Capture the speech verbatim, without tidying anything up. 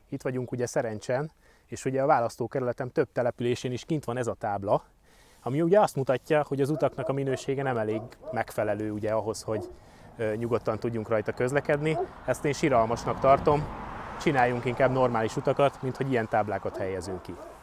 Itt vagyunk ugye Szerencsen, és ugye a választókerületem több településén is kint van ez a tábla, ami ugye azt mutatja, hogy az utaknak a minősége nem elég megfelelő ugye ahhoz, hogy nyugodtan tudjunk rajta közlekedni. Ezt én siralmasnak tartom, csináljunk inkább normális utakat, mint hogy ilyen táblákat helyezünk ki.